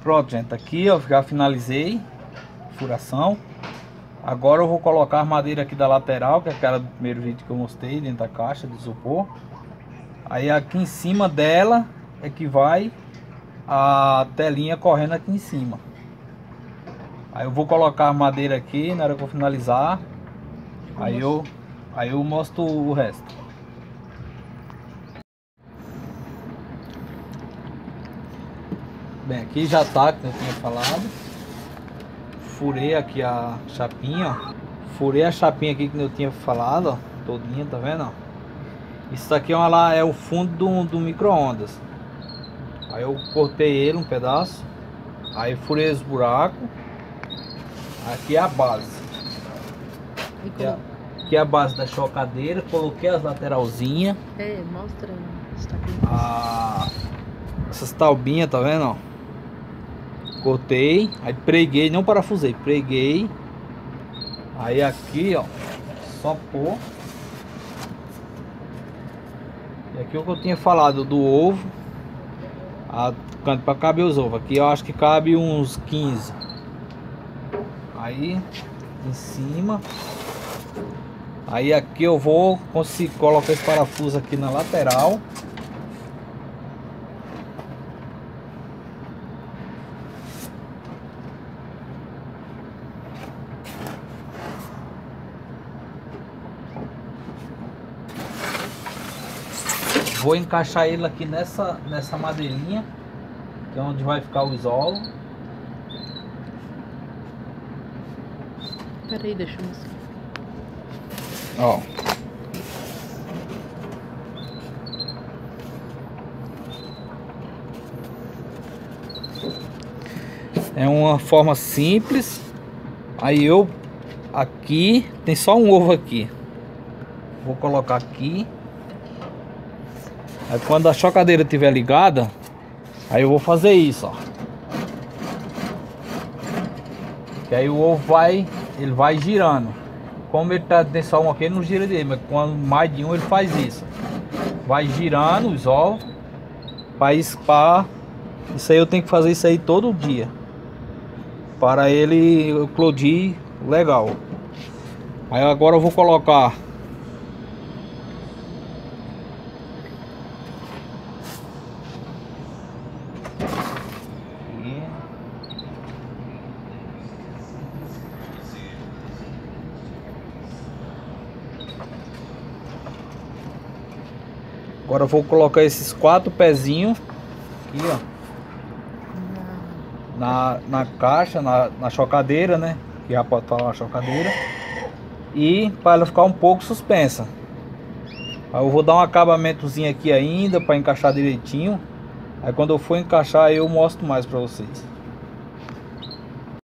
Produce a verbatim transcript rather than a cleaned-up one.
Pronto, gente, aqui eu já finalizei a furação. Agora eu vou colocar a madeira aqui da lateral, que é aquela do primeiro vídeo que eu mostrei, dentro da caixa de isopor. Aí aqui em cima dela é que vai a telinha correndo aqui em cima. Aí eu vou colocar a madeira aqui na hora que eu finalizar. Aí eu, aí eu mostro o resto. Bem, aqui já tá, como eu tinha falado. Furei aqui a chapinha, ó. Furei a chapinha aqui que eu tinha falado, ó. Todinha, tá vendo, ó? Isso aqui é, uma, é o fundo do, do micro-ondas. Aí eu cortei ele um pedaço. Aí furei os buracos. Aqui é a base. Aqui é, aqui é a base da chocadeira. Coloquei as lateralzinhas. É, mostra. Ah, essas taubinhas, tá vendo, ó? Cortei, aí preguei, não parafusei, preguei. Aí aqui, ó, só pôr. E aqui o que eu tinha falado do ovo, a canto para caber os ovos. Aqui eu acho que cabe uns quinze. Aí em cima. Aí aqui eu vou conseguir colocar esse parafuso aqui na lateral. Vou encaixar ele aqui nessa, nessa madeirinha, que é onde vai ficar o isolo. Pera aí, deixa eu mostrar. Ó. É uma forma simples. Aí eu aqui tem só um ovo aqui. Vou colocar aqui. Aí quando a chocadeira estiver ligada, aí eu vou fazer isso, ó. Que aí o ovo vai, ele vai girando. Como ele tá tem só um aqui, ele não gira dele, mas quando mais de um ele faz isso. Vai girando os ovos para espar. Isso aí eu tenho que fazer isso aí todo dia, para ele eclodir legal. Aí agora eu vou colocar Agora eu vou colocar esses quatro pezinhos aqui, ó, na, na caixa, na, na chocadeira, né? Que já pode falar uma chocadeira. E para ela ficar um pouco suspensa. Aí eu vou dar um acabamentozinho aqui ainda para encaixar direitinho. Aí quando eu for encaixar eu mostro mais para vocês.